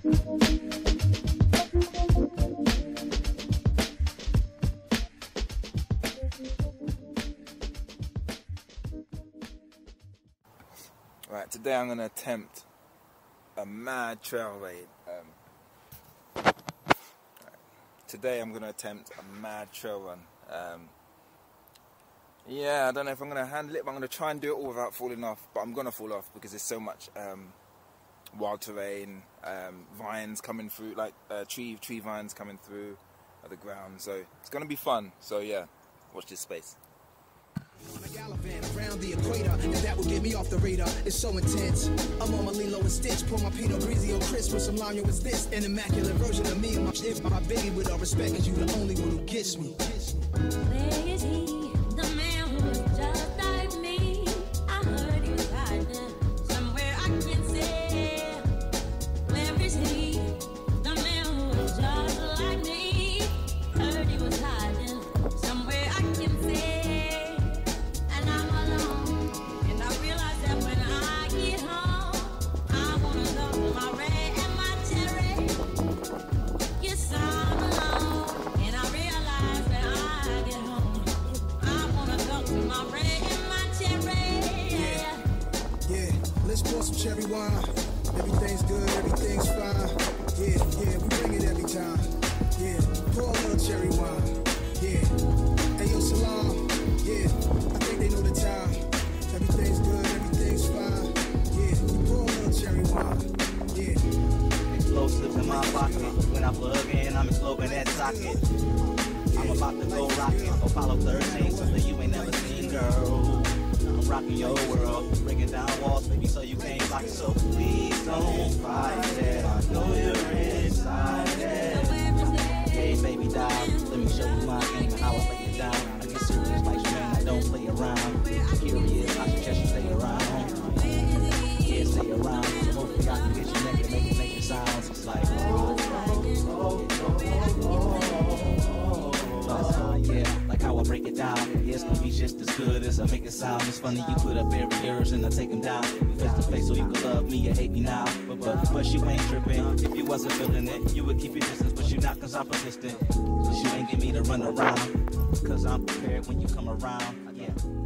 Right, today I'm going to attempt a mad trail raid. Today I'm going to attempt a mad trail run. Yeah, I don't know if I'm going to handle it, but I'm going to try and do it all without falling off. But I'm going to fall off because there's so much wild terrain, vines coming through, like tree vines coming through the ground. So it's going to be fun. So yeah, watch this space. Around the equator, and that would get me off the radar. It's so intense. I'm on my Lilo and Stitch, pour my Pinot Grigio crisp with some lime. What's this? An immaculate version of me and my shit. My baby, with all respect, is you the only one who gets me. Where is he? The man who is just like me. I heard he was hiding somewhere I can't say. Where is he? The man who is just like me. Heard he was hiding somewhere I can't say. Pour some cherry wine. Everything's good, everything's fine. Yeah, we bring it every time. Yeah, pour a little cherry wine. Yeah, hey yo, salam. Yeah, I think they know the time. Everything's good, everything's fine. Yeah, you pour a little cherry wine. Yeah. Explosives in my pocket. When I plug in, I'm exploding that socket. I'm about to go rocket. Apollo 13, something you ain't never seen, girl. I'm rocking your world, breaking down walls, baby, so you can't lock it. So please don't fight it. I know you're inside it. Hey, baby, doll, let me show you my game and how I lay it down. I get serious like Shane, I don't play around. Curious, I suggest you stay around. Yeah, stay around. So hopefully I can get you naked, make your sounds. It's like, yeah, like how I break it down. Yeah, it's gonna be just as good as I make it sound. It's funny you put up barriers and I take them down. Face to face so you can love me or hate me now. But you ain't tripping. If you wasn't feeling it, you would keep your distance. But you not, cause I'm persistent. Cause you ain't get me to run around. Cause I'm prepared when you come around. Yeah.